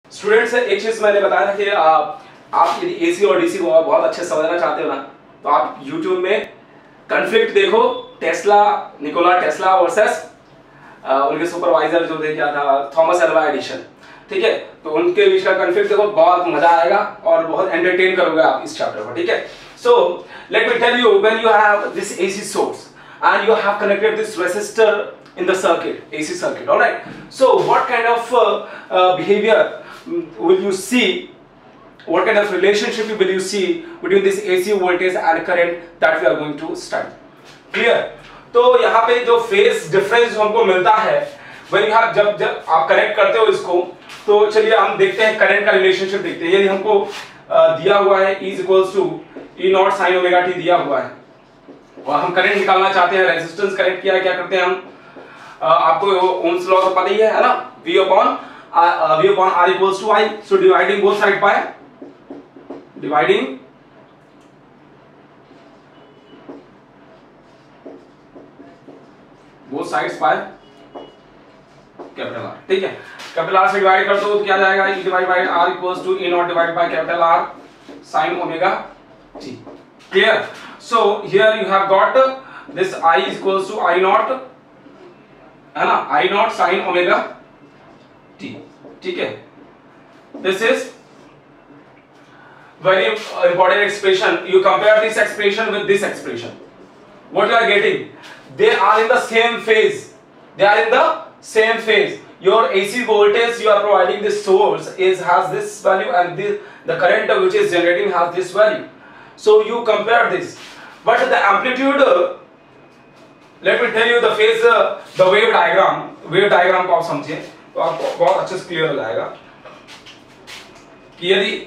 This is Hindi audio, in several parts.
स्टूडेंट्स, एक चीज मैंने बताया था कि आप यदि एसी और डीसी को बहुत अच्छे से समझना चाहते हो ना, तो आप YouTube में कॉन्फ्लिक्ट देखो, निकोला टेस्ला वर्सेस उनके सुपरवाइजर जो क्या था, थॉमस एल्वा एडिशन। ठीक है, तो उनके बीच का कॉन्फ्लिक्ट देखो, बहुत मजा आएगा और बहुत एंटरटेन करोगे आप इस चैप्टर को। ठीक है, so let me tell you, when you have this AC source and you have connected this resistor in the circuit, AC circuit, all right? So what kind of behavior will you see, what kind of relationship will you see between this AC voltage and current that we are going to study? Clear? तो यहाँ पे जो phase difference हमको मिलता है when you have जब आप कनेक्ट करते हो इसको, तो चलिए हम देखते हैं करंट का रिलेशनशिप देखते हैं। यदि हमको दिया हुआ है E equals to E naught sin omega t दिया हुआ है और हम करंट निकालना चाहते हैं, रेजिस्टेंस कनेक्ट किया, क्या करते हैं हम, आपको ओम्स लॉ तो पता ही है ना, V upon R equals to I, so dividing both sides by capital R। ठीक है, कैपिटल R से डिवाइड कर दो तो क्या जाएगा, E divide by R equals to E naught divide by capital R sin omega t। Clear? So here you have got this I equals to I naught, है ना, I naught sin omega t। ठीक है, this is very important expression. You compare this expression with this expression. What you are getting? They are in the same phase. They are in the same phase. Your AC voltage you are providing this source has this value, and the current which is generating has this value. So you compare this. But the amplitude, let me tell you the phase, the wave diagram को आप समझिए तो आपको बहुत अच्छे से क्लियर हो जाएगा कि यदि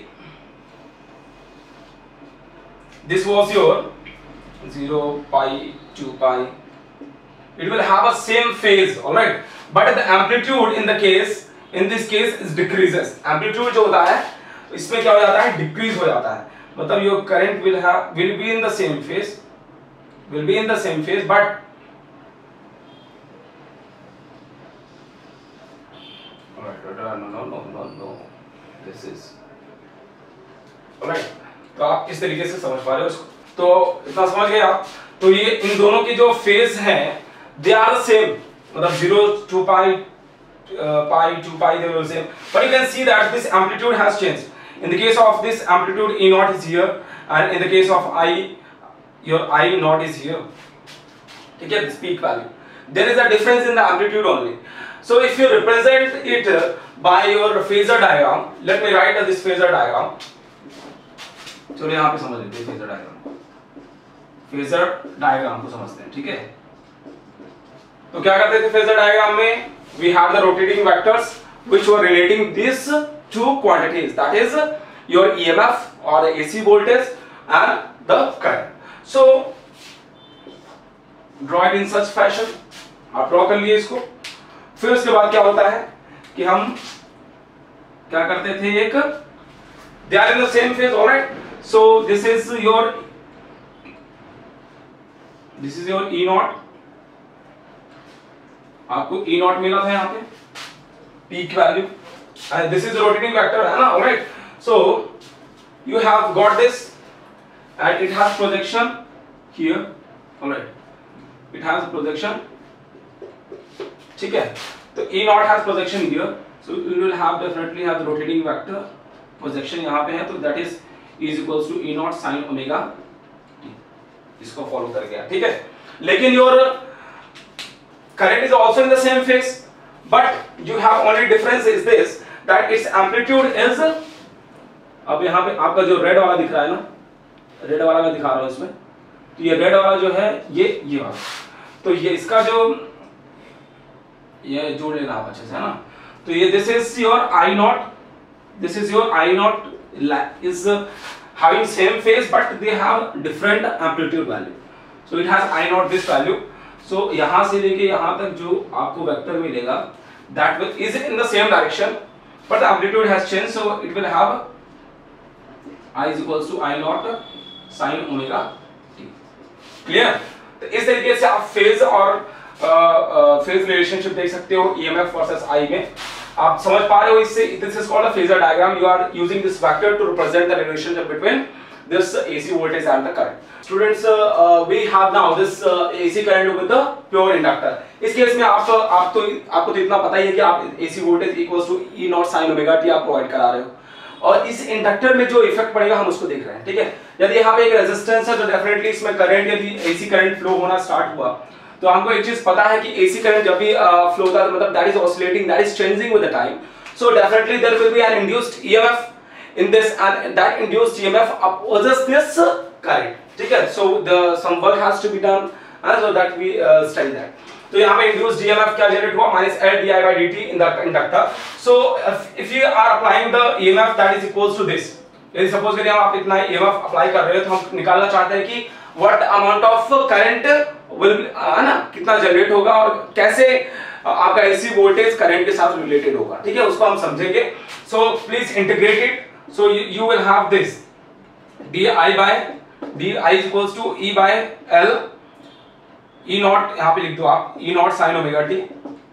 this was your 0 pi 2 pi, it will have a same phase, all right, but the amplitude in this case is decreases. Amplitude जो होता है इसमें क्या हो जाता है, डिक्रीज हो जाता है, मतलब your current will be in the same phase, but no, this is all right। तो आप किस तरीके से समझ पा रहे हो इसको, तो इतना समझ गए आप। तो ये इन दोनों की जो फेज हैं they are the same, मतलब 0 2 pi 2 pi they are the same, but you can see that this amplitude has changed. In the case of this amplitude, E naught is here, and in the case of I, your I naught is here. ठीक है, this peak value. There is a difference in the amplitude only. So if you represent it by your phasor diagram, let me write this phasor diagram. चलिए यहाँ पे समझ लेते हैं phasor diagram. Phasor diagram को समझते हैं, ठीक है? तो क्या करते थे phasor diagram में? We have the rotating vectors which were relating these two quantities, that is your EMF or the AC voltage and the current. So draw it in such fashion. आप ड्रॉ कर लिए इसको। फिर उसके बाद क्या होता है कि हम क्या करते थे, एक they are in the same phase, all right, so this is your E naught, आपको E naught मिला था यहाँ पे peak value, and this is the rotating vector, है ना, all right, so you have got this and it has projection here, all right, it has projection, ठीक है, तो E naught has projection here, so you will definitely have the rotating vector projection यहाँ पे है, तो that is equals to E naught sin omega t, इसको फॉलो कर गया, ठीक है। लेकिन your current is also in the same phase, but you have only difference is this, that its amplitude is, अब यहाँ पे आपका जो रेड वाला दिख रहा है ना, रेड वाला मैं दिखा रहा हूँ इसमें, तो ये रेड वाला जो है ये वाला, तो ये इसका जो ये जोड़ लेना आप अच्छे से, है ना, तो ये this is your I naught is having same phase but they have different amplitude value, so it has I naught this value, so यहाँ से लेके यहाँ तक जो आपको वेक्टर मिलेगा that will is in the same direction but the amplitude has changed, so it will have I is equals to I naught sin omega t। Clear? तो इस तरीके से आप फेज और फेज रिलेशनशिप देख सकते हो EMF वर्सेस I में। आप समझ पा रहे हो इससे? This is called a phasor diagram. You are using this vector to represent the relationship between this AC voltage and the current. Students, we have now this AC current with the pure inductor. इस केस में आपको तो इतना पता ही है कि आप AC voltage equals to E naught sin omega t आप प्रोवाइड करा रहे हो, और इस इंडक्टर में जो इफेक्ट पड़ेगा हम उसको देख रहे हैं. ठीक है, यदि यहाँ पे एक रेजिस्टेंस है तो डेफिनेटली इसमें करंट, यदि AC करंट फ्लो होना स्टार्ट हुआ तो हमको एक चीज पता है कि AC करंट जब भी फ्लो होता है मतलब that is oscillating, that is changing with the time. So definitely there will be an induced EMF in this, and that induced EMF opposes this current. ठीक है, so some work has to be done, so that we study that. तो यहाँ पे induced EMF क्या जनरेट हुआ, minus L di by dt in the inductor. So if you are applying the EMF that is equals to this, यदि suppose करिए आप इतना EMF अप्लाई कर रहे हो तो हम निकालना चाहते हैं कि what amount of current will, है ना, कितना जनरेट होगा और कैसे आपका AC वोल्टेज करंट के साथ रिलेटेड होगा. ठीक है, उसको हम समझेंगे. So please integrate it. So you will have this di is equals to E by L E naught, यहाँ पे लिख दो आप E naught sin omega t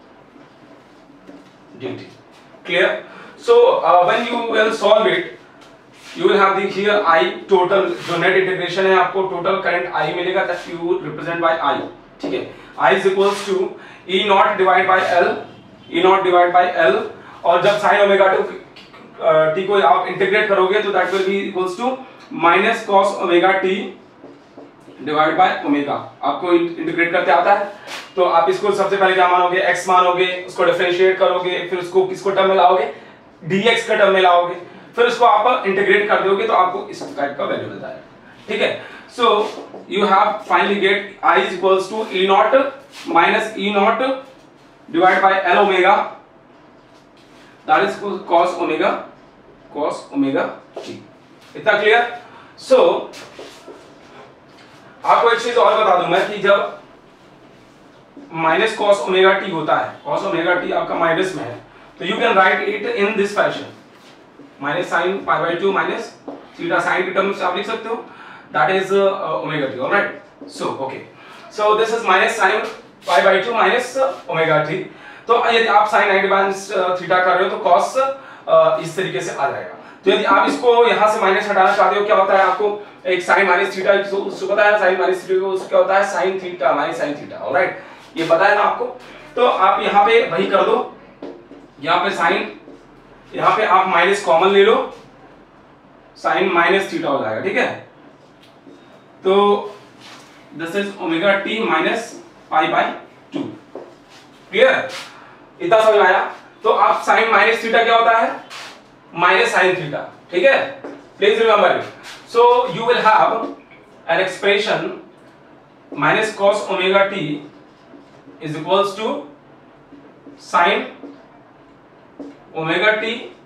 dt. Clear? So when you will solve it, you will have the here I total, जो net integration है आपको total current I मिलेगा, that you represent by I. ठीक है, I is equals to E naught divided by L, E naught divided by L, और जब sin omega t को आप इंटीग्रेट करोगे तो that will be equals to minus cos omega t divide by omega. आपको इंटीग्रेट करते आता है तो आप इसको सबसे पहले क्या मानोगे, x मानोगे, उसको डिफरेंशिएट करोगे, फिर उसको किसको टर्म में लाओगे, dx का टर्म में लाओगे, फिर उसको आप इंटीग्रेट कर दोगे तो आपको इस टाइप का वैल्यू मिलता है. ठीक है, so you have finally get I is equals to E naught minus E naught divided by L omega, that is cos omega t. इतना क्लियर? सो आपको एक चीज और बता दूं मैं कि जब माइनस cos ओमेगा t होता है, cos ओमेगा t आपका माइनस में है, तो you can write it in this fashion, minus sine pi by 2 minus theta, sine के टर्म्स आप लिख सकते हो, that is omega t. Alright, so okay, so this is minus sine pi by 2 minus omega t. तो यदि आप sin 90 माइनस थीटा कर रहे हो तो cos इस तरीके से आ जाएगा. तो यदि आप इसको यहां से माइनस हटाना चाहते हो, क्या होता है आपको एक sin माइनस थीटा, उसको पता है sin माइनस थीटा को क्या होता है, sin theta minus sin theta. Alright, ये पता है ना आपको. तो आप यहां पे वही कर दो, यहां पे sin, यहां पे आप माइनस कॉमन ले लो, sin माइनस थीटा हो जाएगा. ठीक है, तो this is omega t minus pi by 2. Clear? इतना समझ आया? तो आप sin माइनस थीटा क्या होता है, माइनस sin थीटा. ठीक है, please remember it. So you will have an expression minus cos omega t is equals to sin omega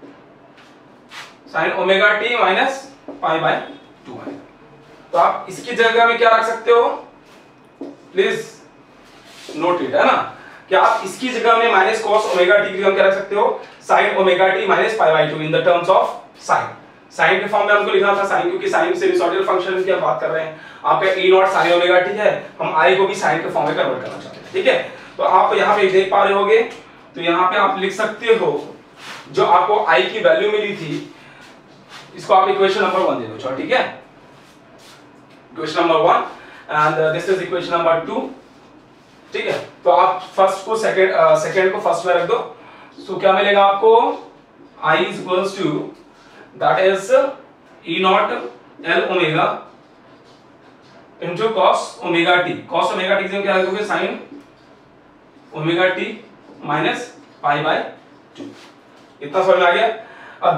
t minus pi by 2. तो आप इसकी जगह में क्या रख सकते हो, प्लीज नोट इट, है ना, कि आप इसकी जगह में माइनस cos ओमेगा t की जगह क्या रख सकते हो, sin omega t minus pi by 2 in the terms of sin. sin के फॉर्म में हमको लिखना था sin, क्योंकि sin सिनुसॉइडल फंक्शन की हम बात कर रहे हैं. आपका E naught sin omega t है, हम I को भी sin के फॉर्म में कन्वर्ट करना चाहते हैं. ठीक है, तो आप यहाँ पे देख पा रहे होगे, तो यहाँ पे आप लिख सकते हो जो आपको I की वैल्यू मिली थी, इसको आप इक्वेशन नंबर 1 दे दो. चलो ठीक है, equation number 1 and this is equation number 2. ठीक है, तो आप फर्स्ट को सेकंड को फर्स्ट में रख दो. सो क्या मिलेगा आपको, I is equals to that is E naught L omega into cos omega t. cos omega t की जगह क्या रखोगे, sin omega t minus pi by 2. इतना समझ में आ गया? अब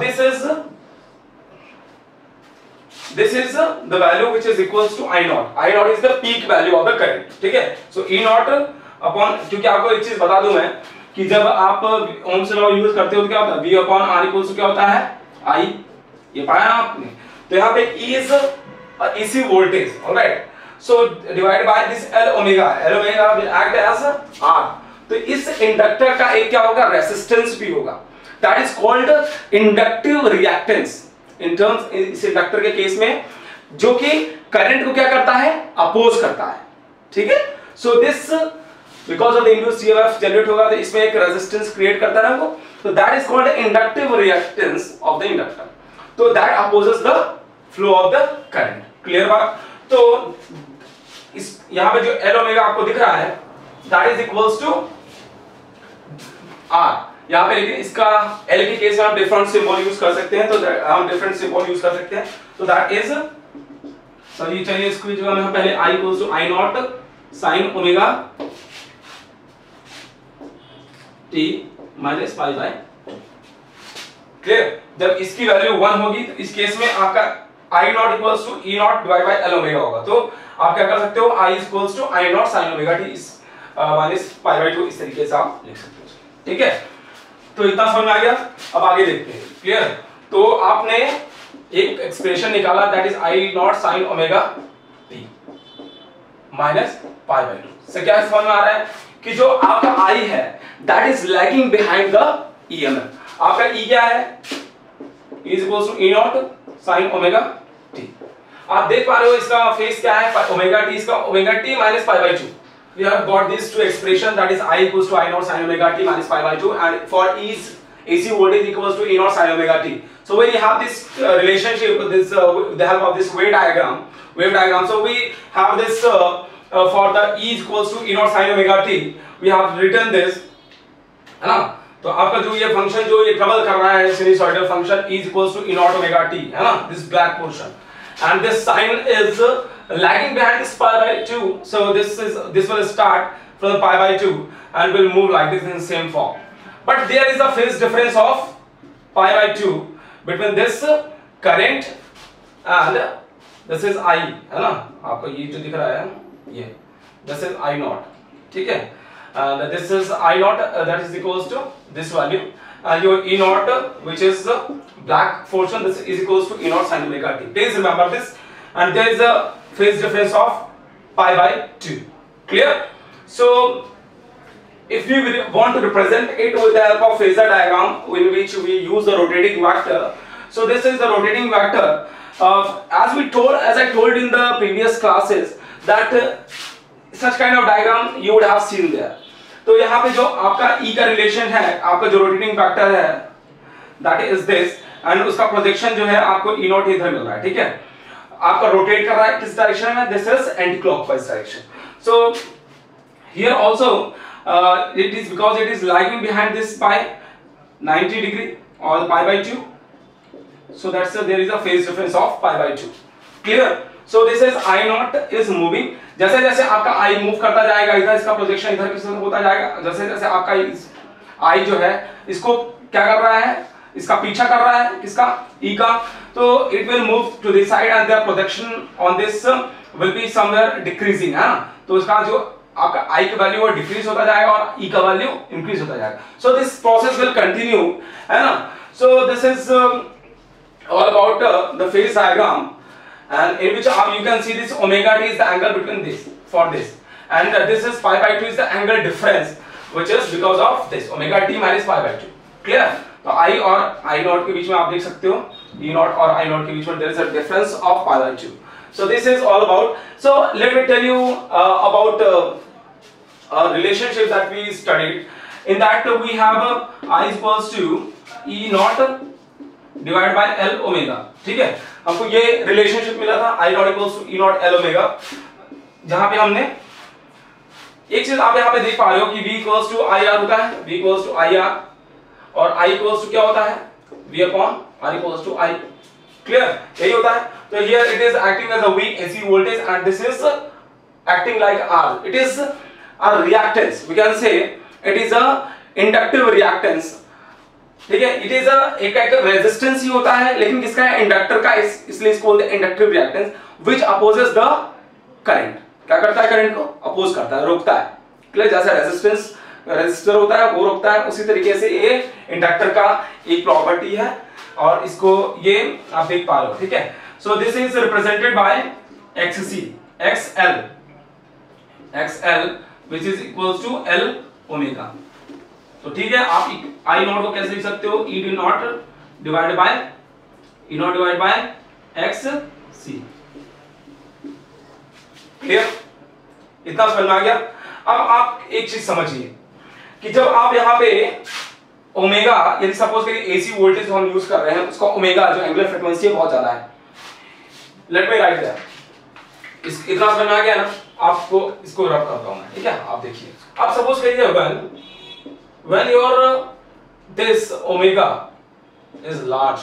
this is the value which is equals to I naught. I naught is the peak value of the current. ठीक है, so E naught upon, क्योंकि आपको एक चीज बता दूं मैं कि जब आप ओम्स लॉ यूज करते हो तो क्या होता है, V upon R equals to क्या होता है, I. ये पाया ना आपने? तो यहाँ पे E is AC voltage, alright. So divided by this L omega will act as R. तो इस इंडक्टर का एक क्या होगा, रेसिस्टेंस भी होगा. That is called inductive reactance. In terms, इस इंडक्टर के केस में जो कि करंट को क्या करता है, अपोज करता है. ठीक है, so this because of the induced EMF generate होगा तो इसमें एक रेजिस्टेंस क्रिएट करता है ना वो, तो that is called inductive reactance of the inductor, तो that opposes the flow of the current. Clear बात? तो इस यहां पे जो एल ओमेगा आपको दिख रहा है that is equals to R यहां पे, लेकिन इसका एल के केस में हम डिफरेंट सिंबल यूज कर सकते हैं, तो हम डिफरेंट सिंबल यूज कर सकते हैं, तो दैट इज सॉरी चलिए इसको जगह में हम पहले I equals to I naught sin omega t minus pi by. Clear? जब इसकी वैल्यू 1 होगी तो इस केस में आपका I naught equals to E naught divide by L omega होगा, तो आप क्या कर सकते हो I equals to I naught sin omega t इस माइनस पाई बाय 2 इस तरीके से आप लिख सकते हो। ठीक है, तो इतना समझ में आ गया। अब आगे देखते हैं। क्लियर? तो आपने एक एक्सप्रेशन निकाला that is I naught sin omega t minus pi by 2 से क्या समझ में आ रहा है कि जो आपका I है that is lagging behind the EMF। आपका E क्या है? E is equals to E naught sin omega t। आप देख पा रहे हो इसका फेस क्या है? ओमेगा t, इसका omega t minus pi by 2। We have got these two expression, that is I equals to I naught sin omega t minus pi by 2, and for E's AC voltage equals to E naught sin omega t. So when you have this relationship, this with the help of this wave diagram. So we have this for the E equals to E naught sin omega t. We have written this, है ना? तो आपका जो ये फंक्शन जो ये ट्रेवल कर रहा है sinusoidal function E equals to E naught omega t, है ना? This black portion, and this sin is lagging behind this pi by 2, so this will start from the pi by 2 and will move like this in the same form, but there is a phase difference of pi by 2 between this current and this is I, है ना? आपको ये जो दिख रहा है ये this is I naught, ठीक है, and this is I naught that is equals to this value, and your E naught which is black portion, this is equals to E naught sin omega t. Please remember this, and there is a phase difference of pi by 2. Clear? So if we want to represent it with the help of phasor diagram in which we use the rotating vector, so this is the rotating vector. As I told in the previous classes that such kind of diagram you would have seen there. तो यहाँ पे जो आपका E का रिलेशन है, आपका जो रोटेटिंग फैक्टर है that is this, and उसका प्रोजेक्शन जो है आपको E नॉट इधर मिल रहा है। ठीक है, आपका रोटेट कर रहा है किस डायरेक्शन में? This is anti clockwise direction. So here also it is because it is lying behind this by 90 degree और pi by 2, so that's there is a phase difference of pi by 2. Clear? So this is I naught is moving, जैसे जैसे आपका I मूव करता जाएगा इधर, इसका प्रोजेक्शन इधर किस तरह होता जाएगा, जैसे जैसे आपका I जो है इसको क्या कर रहा है, इसका पीछा कर रहा है किसका? E का, तो it will move to this side and the projection on this will be somewhere decreasing, है ना? तो इसका जो आपका I का वैल्यू वो डिक्रीज होता जाएगा और E का वैल्यू इंक्रीज होता जाएगा। So this process will continue, है ना? So this is all about the phase diagram, and in which you can see this omega t is the angle between this for this, and this is pi by 2 is the angle difference which is because of this omega t minus pi by 2. Clear? तो I और I naught के बीच में आप देख सकते हो E naught और I naught के बीच में there is a difference of pi by 2. So this is all about. So let me tell you about a relationship that we studied. In that we have I equals to E naught divided by L omega. ठीक है, हमको ये रिलेशनशिप मिला था I naught equals to E naught L omega, जहां पे हमने एक चीज आप यहाँ पे देख पा रहे हो कि V equals to IR होता है, V equals to IR, और I equals to क्या होता है? V upon R equals to I. Clear? यही होता है। तो here it is acting as a V AC voltage and this is acting like R. It is a reactance. We can say it is a inductive reactance. ठीक है, इट इज एक रेजिस्टेंस ही होता है, लेकिन किसका है? इंडक्टर का, इसलिए इसको बोलते हैं inductive reactance which opposes the current. क्या करता है? करंट को अपोज करता है, रोकता है। क्लियर? जैसे रेजिस्टेंस रेजिस्टर होता है वो रोकता है, उसी तरीके से ये इंडक्टर का एक प्रॉपर्टी है और इसको ये आप देख पा रहे हो। ठीक है, so this is represented by XC XL which is equals to L omega. तो ठीक है, आप I नॉट को कैसे लिख सकते हो? E naught divided by XC। Clear? इतना समझ में आ गया? अब आप एक चीज समझिए कि जब आप यहाँ पे ओमेगा, यदि सपोज करिए एसी वोल्टेज हम यूज कर रहे हैं, उसका ओमेगा जो एंगुलर फ्रीक्वेंसी है बहुत ज्यादा है, लेट मी राइट दैट, इतना समझ में आ गया ना? आपको इसको रब करता हूं मैं, ठीक है? आप देखिए, आप सपोज करिए when your this omega is large,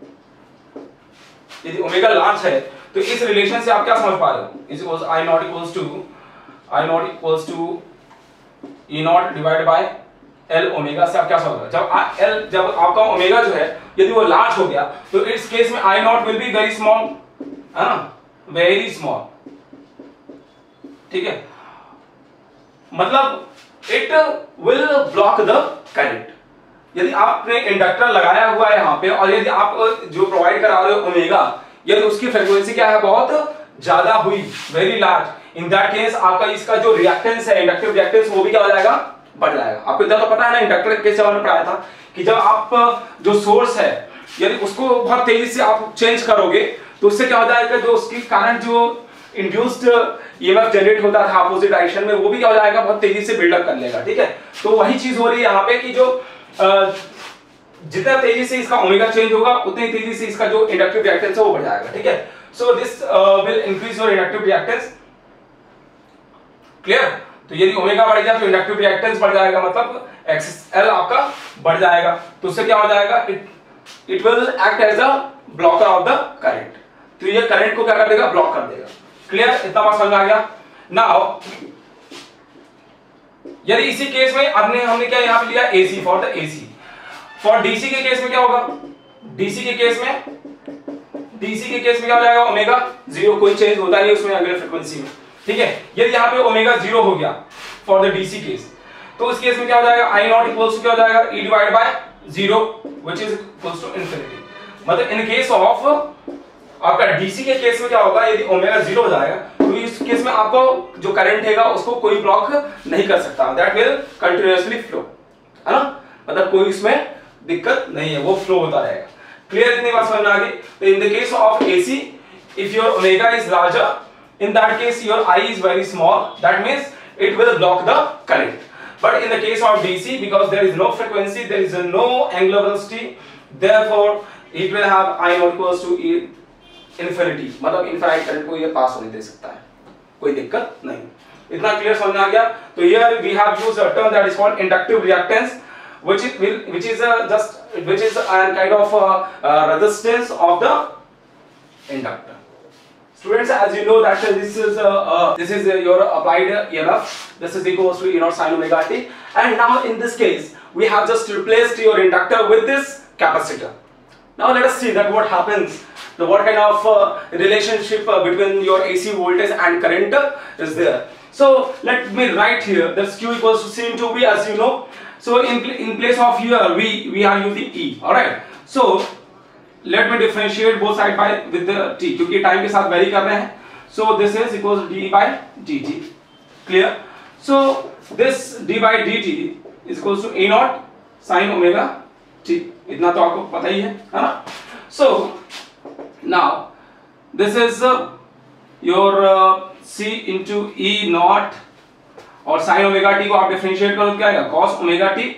यदि ओमेगा लार्ज है तो इस रिलेशन से आप क्या समझ पा रहे हो? Is equals I naught equals to E naught divide by L omega से आप क्या समझ रहे हो? जब आपका ओमेगा जो है यदि वो लार्ज हो गया तो इस केस में I naught will be very small, है ना? वेरी स्मॉल, ठीक है? मतलब it will block the current. यदि आपने इंडक्टर लगाया हुआ है यहाँ पे और यदि आप जो प्रोवाइड करा रहे हो ओमेगा, यदि उसकी फ्रीक्वेंसी क्या है, बहुत ज्यादा हुई, very large, in that case आपका इसका जो रिएक्टेंस है, इंडक्टिव रिएक्टेंस, वो भी क्या हो जाएगा? बढ़ जाएगा। आपको इतना तो पता है ना, इंडक्टर के सवाल में पढ़ाया था कि जब आप जो सोर्स है यदि उसको बहुत तेजी से आप चेंज करोगे तो उससे क्या हो जाएगा, जो उसकी कारण जो इंड्यूस्ड ईएमएफ जनरेट होता था अपोजिट डायरेक्शन में, वो भी क्या हो जाएगा, बहुत तेजी से बिल्डअप कर लेगा, ठीक है? तो वही चीज हो रही है यहाँ पे कि जो जितना तेजी से इसका ओमेगा चेंज होगा उतनी तेजी से इसका जो इंडक्टिव रिएक्टेंस है वो बढ़ जाएगा, ठीक है? So this will increase your inductive reactance, clear? तो यदि ओमेगा बढ़ गया तो इंडक्टिव रिएक्टेंस बढ़ जाएगा, मतलब एक्सएल आपका बढ़ जाएगा, तो उससे क्या हो जाएगा, it will act as a blocker of the current, तो ये करंट को क्या कर देगा, ब्लॉक कर देगा, क्लियर? इतना बात समझ में आ गया? नाउ यदि इसी केस में हमने क्या यहाँ पे लिया, AC for the AC, for DC के केस में क्या होगा, डीसी के केस में क्या हो जाएगा, ओमेगा जीरो, कोई चेंज होता नहीं उसमें एंगुलर फ्रीक्वेंसी में, ठीक है? यदि यहाँ पे ओमेगा जीरो हो गया फॉर द डीसी केस, तो उस केस में क्या हो जाएगा, आई नॉट इक्वल्स टू क्या हो जाएगा, E divide by zero which is equals to infinity. मतलब इन केस ऑफ आपका डीसी के केस में क्या होगा, यदि ओमेगा जीरो हो जाएगा तो इस केस में आपको जो करंट हैगा उसको कोई ब्लॉक नहीं कर सकता, दैट विल कंटीन्यूअसली फ्लो, है ना? मतलब कोई इसमें दिक्कत नहीं है, वो फ्लो होता रहेगा, क्लियर? इतनी बात समझ में आ गई? तो in the case of AC, if your omega is larger, in that case your I is very small, that means it will block the current. But in the case of DC, because there is no frequency, there is no angular velocity, therefore it will have I not equals to E infinity, मतलब infinite current को ये पास होने दे सकता है, कोई दिक्कत नहीं। इतना क्लियर समझ में आ गया? तो here we have used a term that is called inductive reactance, which is a kind of resistance of the inductor. Students, as you know that this is your applied EMF. This is equals to E naught sin omega t. And now in this case, we have just replaced your inductor with this capacitor. Now let us see that what happens. What kind of relationship between your AC voltage and current is there. So let me write here that Q equals to C into V, as you know. So in place of here we are using E. All right. So let me differentiate both side by with the t, क्योंकि टाइम के साथ वेरी कर रहे हैं, so this is equals to d by dt, clear? So this d by dt is equals to a naught sin omega t, इतना तो आपको पता ही है ना? So now this is your c into e naught, और sin omega t को आप डिफरेंशिएट करो क्या आएगा, cos omega t,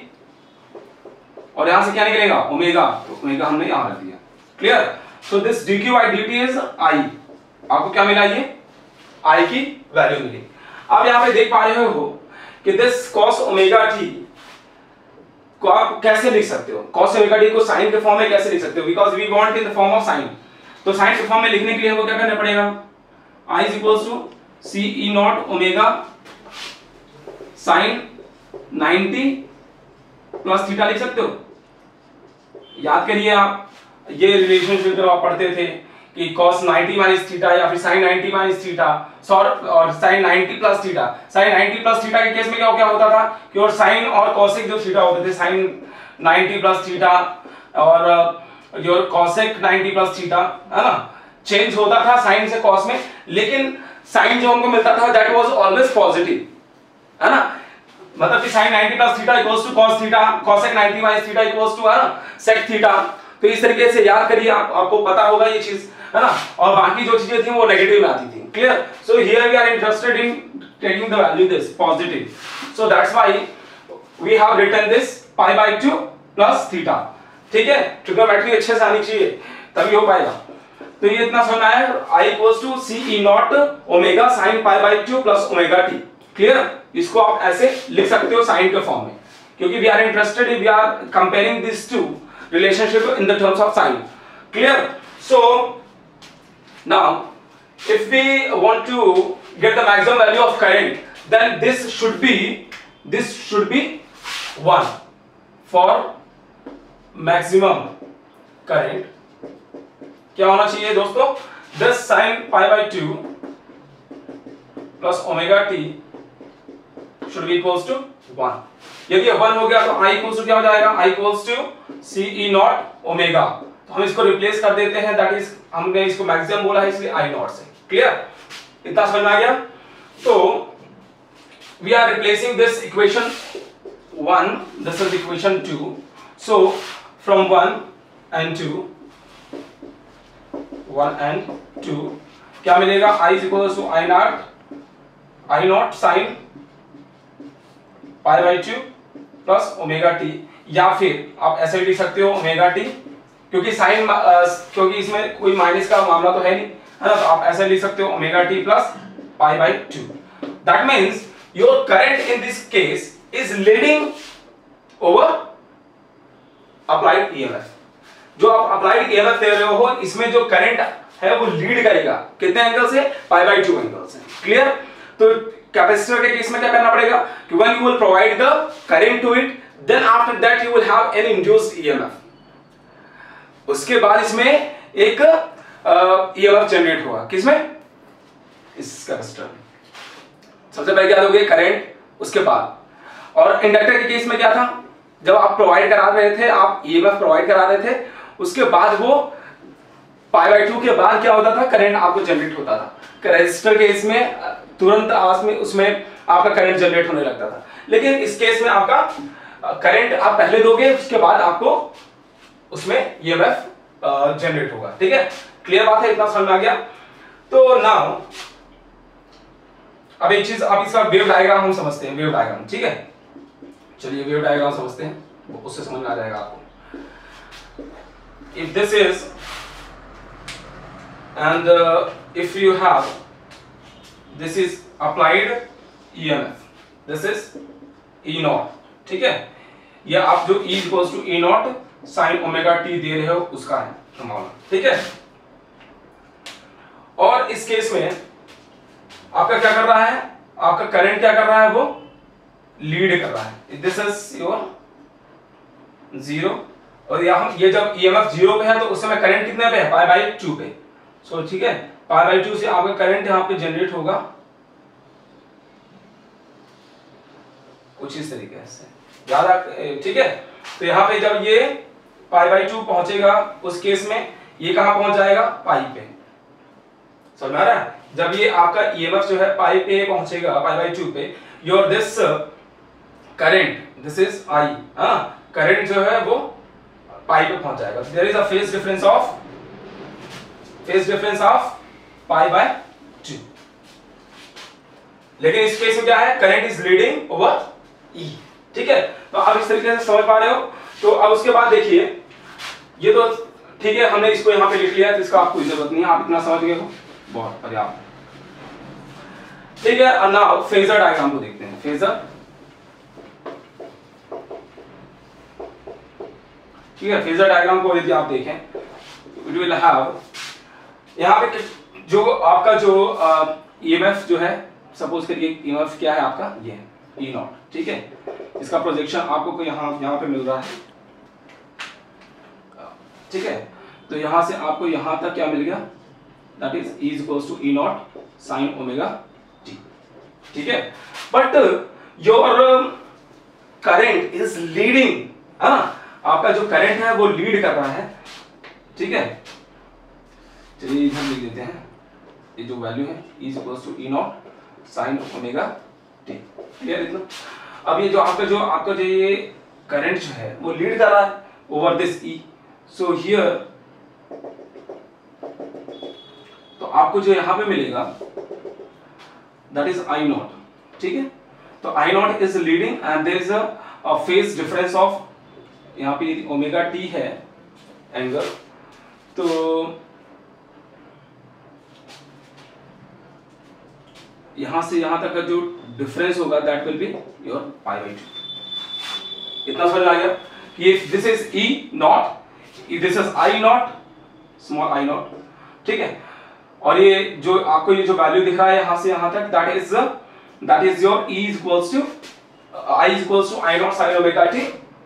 और यहां से क्या निकलेगा, ओमेगा, तो ओमेगा हमने यहां रख दिया, clear? So this dq by dt is I, आपको क्या मिला, ये I की वैल्यू मिली। अब यहां पे देख पा रहे हो कि दिस cos ओमेगा t को आप कैसे लिख सकते हो, cos ओमेगा t को sin के फॉर्म में कैसे लिख सकते हो, because we want in the form of sin, तो sin के फॉर्म में लिखने के लिए हमको क्या करना पड़ेगा, I is equals to c e naught omega sin 90 plus theta लिख सकते हो। याद करिए आप, ये रिलेशनशिप जब आप पढ़ते थे कि cos 90 माइनस थीटा या फिर sin 90 माइनस थीटा, और sin 90 plus theta, sin 90 plus theta के केस में क्या होता था कि और sin और cosec जो थीटा होते थे, sin 90 प्लस थीटा और जो cosec 90 प्लस थीटा, है ना, चेंज होता था sin से cos में, लेकिन sin जो हमको मिलता था दैट वाज ऑलवेज पॉजिटिव, है ना? मतलब कि sin 90 plus theta equals to cos थीटा, cosec 90 minus theta equals to, है ना, sec थीटा। तो इस तरीके से याद करिए, आपको पता होगा ये चीज, है ना? और बाकी जो चीजें थी वो नेगेटिव में आती थी, Clear? So here we are interested in taking the value this positive. So that's why we have written this pi by 2 plus theta. ठीक है, ट्रिग्नोमेट्री अच्छे से आनी चाहिए तभी हो पाएगा। तो ये इतना समझ आया, I equals to c e naught omega sin pi by 2 plus omega t। Clear? इसको आप ऐसे लिख सकते हो साइन के फॉर्म में, क्योंकि we are interested, we are comparing this to relationship in the terms of sine. Clear? So now if we want to get the maximum value of current, then this should be 1 for maximum current। क्या होना चाहिए दोस्तों? this sin pi by 2 plus omega t should be equals to 1। यदि 1 हो गया तो I equals to क्या हो जाएगा? I equals to c e naught omega. तो हम इसको रिप्लेस कर देते हैं, दैट इज हमने इसको मैक्सिमम बोला है इसलिए I naught से। क्लियर? इतना समझ में आ गया? तो we are replacing this equation 1, this is equation 2, so from 1 and 2 क्या मिलेगा? I is equals to I naught sin pi by 2 plus omega t, या फिर आप ऐसे लिख सकते हो ओमेगा t, क्योंकि साइन क्योंकि इसमें कोई माइनस का मामला तो है नहीं, है ना, तो आप ऐसे लिख सकते हो omega t plus pi by 2। That means your current in this case is leading over applied EMF. जो आप अप्लाइड ईएमएफ दे रहे हो, इसमें जो करंट है वो लीड करेगा कितने एंगल से? पाई बाई 2 एंगल से। क्लियर? तो कैपेसिटर के केस में क्या करना पड़ेगा कि when you will provide the current to it, then after that you will have an induced EMF. उसके बाद इसमें एक ईएमएफ जनरेट होगा। किसमें? इस कैपेसिटर में। सबसे पहले क्या दोगे? करंट, उसके बाद। और इंडक्टर के केस में क्या था? जब आप प्रोवाइड करा रहे थे, आप ईएमएफ प्रोवाइड करा रहे थे, उसके बाद वो पाई बाई 2 के बाद क्या होता था? करंट आपको जनरेट होता था। रेजिस्टर के केस में तुरंत आज में उसमें आपका करंट जनरेट होने लगता था, लेकिन इस केस में आपका करंट आप पहले दोगे, उसके बाद आपको उसमें ईएमएफ जनरेट होगा। ठीक है? क्लियर बात है? इतना समझ में आ गया? तो नाउ अब एक चीज, अब इसका वेव डायग्राम हम समझते हैं। वेव डायग्राम, ठीक है? चलिए वेव डायग्राम समझते हैं, उससे समझ में आ जाएगा आपको। If this is and if you have, this is applied EMF, this is E naught। ठीक है? ये आप जो E equals to E naught sin omega t दे रहे हो उसका है मामला। ठीक है? और इस केस में आपका क्या कर रहा है? आपका करंट क्या कर रहा है? वो लीड कर रहा है। दिस इज योर 0, और यहाँ ये जब EMF 0 पे है तो उस समय करंट कितने पे है? पाई बाई 2 पे। सो ठीक है, पाई बाई 2 से आपका करंट यहाँ पे जनरेट होगा कुछ इस तरीके से, याद आ? ठीक है? तो यहाँ पे जब ये पाई बाई 2 पहुंचेगा, उस केस में ये कहां पहुंच जाएगा? पाई पे। समझ में आ रहा है? जब ये आपका ईएमएफ जो है पाई पे पहुंचेगा, पाई बाई 2 पे, your this current, this is I, current जो है वो पाई पे पहुंच जाएगा। There is a phase difference of pi by 2। लेकिन इस केस में क्या है? Current is leading over E. ठीक है? तो आप इस तरीके से समझ पा रहे हो? तो अब उसके बाद देखिए, ये तो ठीक है, हमने इसको यहां पे लिख लिया है, तो इसका आपको जरूरत नहीं है, आप इतना समझ गए हो, बहुत पर्याप्त। ठीक है? और नाउ फेजर डायग्राम को देखते हैं। फेजर, ठीक है? फेजर डायग्राम को यदि आप देखें, इट विल हैव यहाँ पे जो आपका जो ईएमएफ जो है, सपोज करिए ईएमएफ क्या है आपका? ये ई नॉट। ठीक है? इसका प्रोजेक्शन आपको यहाँ पे मिल रहा है। ठीक है? तो यहां से आपको यहां तक क्या मिल गया? That is E equals to E naught sine omega t। ठीक है? But your current is leading, आपका जो करंट है वो लीड कर रहा है। ठीक है? चलिए इधर लिख देते हैं, ये जो वैल्यू है E equals to E naught sine omega t। Clear इतना? अब ये जो आपका जो ये करंट जो है वो लीड कर रहा है over this E। So here, तो आपको जो यहां पे मिलेगा दैट इज आई नॉट, ठीक है। तो I naught is leading and there is a phase difference of, यहाँ पे ओमेगा टी है एंगल, तो यहां से यहां तक का जो डिफरेंस होगा that will be your pi by 2। इतना समझ आ गया कि if this is E naught, if this is I naught, small I naught, ठीक है, और ये जो आपको ये जो वैल्यू दिख रहा है यहां से यहां तक, that is your E is equals to I is equals to I naught sine omega T,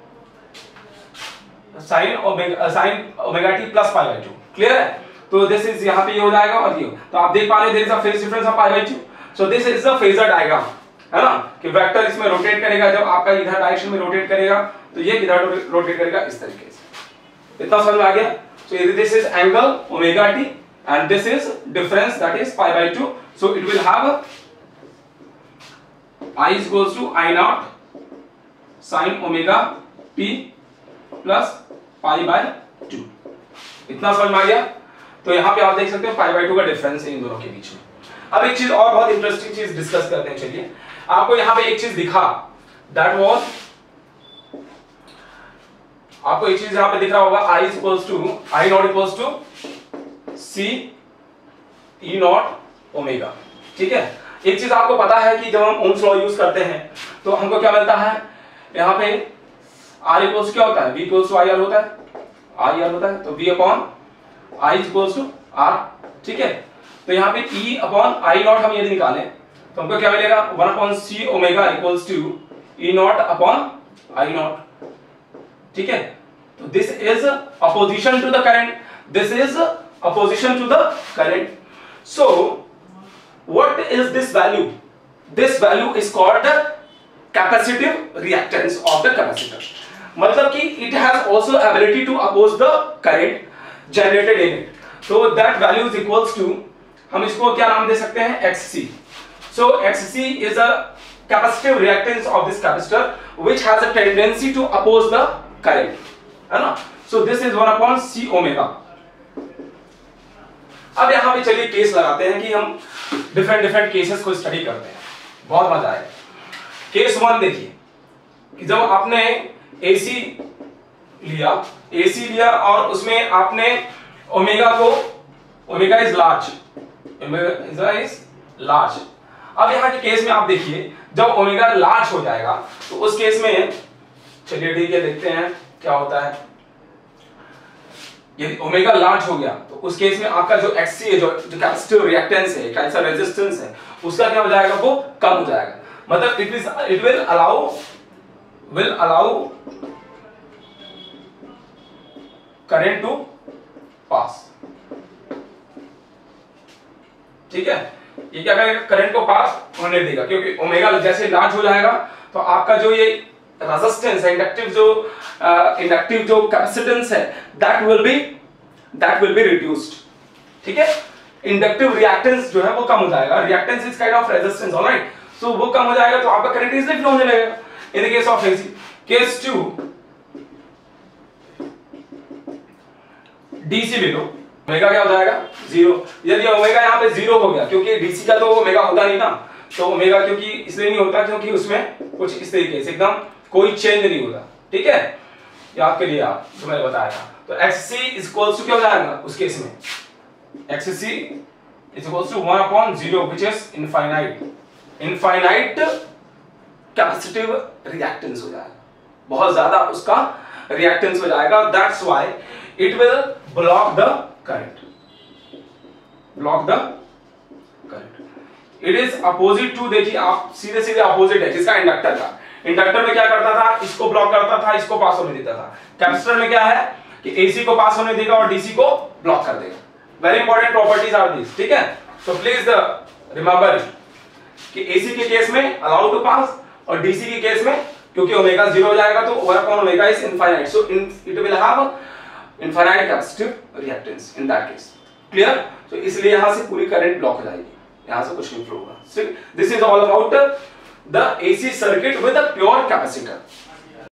sine omega T plus pi by 2। Clear है? तो दिस इज यहां पे ये हो जाएगा और ये, तो आप देख पा रहे हो there is a phase difference of pi by 2। So this is the phasor diagram, है ना, कि वेक्टर इसमें रोटेट करेगा, जब आपका इधर डायरेक्शन में रोटेट करेगा तो ये इधर रोटेट करेगा इस तरीके से। इतना समझ में आ गया? So this is angle omega T and this is difference that is pi by 2। So it will have I is equals to I naught sin omega t plus pi by 2। इतना समझ में आ गया? तो यहां पे आप देख सकते हो पाई बाय 2 का डिफरेंस है इन दोनों के बीच में। अब एक चीज और बहुत इंटरेस्टिंग चीज डिस्कस करते हैं। चलिए, आपको यहां पे एक चीज दिखा, दैट वाज, आपको एक चीज यहां पे दिख रहा होगा, I is equals to I naught equals to C E naught omega, ठीक है। एक चीज आपको पता है कि जब हम ओम्स लॉ यूज करते हैं तो हमको क्या मिलता है, यहाँ पे R इक्वल्स क्या होता है, V equals to I R होता है, आई आर होता है, तो V upon I equals to R, ठीक है। तो यहाँ पे E अपॉन आई नॉट हम यदि निकालें तो हमको क्या मिलेगा, 1 upon C omega equals to E naught upon I naught, ठीक है। तो this is opposition to the current, this is opposition to the current. So what is this value? This value is called the capacitive reactance of the capacitor. मतलब कि it has also ability to oppose the current generated in it. So that value is equals to, हम इसको क्या नाम दे सकते हैं, XC. So XC is a capacitive reactance of this capacitor which has a tendency to oppose the current, है ना। So this is 1 upon C omega. अब यहां पे चलिए केस लगाते हैं कि हम डिफरेंट केसेस को स्टडी करते हैं, बहुत मजा आएगा। केस 1 देखिए कि जब आपने एसी लिया और उसमें आपने ओमेगा को, omega is large, omega is large. अब यहां के केस में आप देखिए जब ओमेगा लार्ज हो जाएगा तो उस केस में, चलिए ठीक है, देखते हैं क्या होता है। यदि ओमेगा लार्ज हो गया तो उस केस में आपका जो XC है, जो कैपेसिटिव रिएक्टेंस है, कैसा रेजिस्टेंस है, उसका क्या हो जाएगा, वो कम हो जाएगा। मतलब it will allow current to pass, ठीक है। ये क्या करेगा, करंट को पास होने देगा, क्योंकि ओमेगा जैसे लार्ज हो जाएगा तो आपका जो ये रेजिस्टेंस है, इंडक्टिव जो कैपेसिटेंस है, दैट विल बी रिड्यूस्ड, ठीक है। इंडक्टिव रिएक्टेंस जो है वो कम हो जाएगा, reactance is kind of resistance, alright. So वो कम हो जाएगा तो आपका करंट इजीली फ्लो होने लगेगा। In the case of AC, case 2 DC ले लो, ओमेगा क्या हो जाएगा, 0। यदि ओमेगा यहाँ पे 0 हो गया, क्योंकि डीसी का तो ओमेगा होता नहीं ना, तो ओमेगा क्योंकि इसलिए नहीं होता क्योंकि उसमें कुछ इस तरीके से एकदम कोई चेंज नहीं होता, ठीक है। याद करिए आप जो मैंने बताया था। तो XC इज इक्वल्स टू क्या हो जाएगा उस केस में, XC is equals to 1 upon 0 which is infinite capacitive reactance हो जाएगा, बहुत ज्यादा उसका रिएक्टेंस हो जाएगा। That's why it will block the current, it is opposite to, देखिए आप सीधे अपोजिट है किसका, इंडक्टर का। इंडक्टर में क्या करता था, इसको ब्लॉक करता था, इसको पास होने देता था। कैपेसिटर में क्या है कि एसी को पास होने देगा और डीसी को ब्लॉक कर देगा। Very important properties are this, ठीक है। सो प्लीज रिमेंबर कि एसी के केस में अलाउ टू पास और डीसी के केस में क्योंकि ओमेगा 0 हो जाएगा तो 1 upon omega is infinite, so it will have infinite capacitive reactance in that case. Clear? तो इसलिए यहां से पूरी करंट ब्लॉक हो जाएगी, यहां से कुछ नहीं फ्लो होगा। This is all about the AC circuit with a pure capacitor.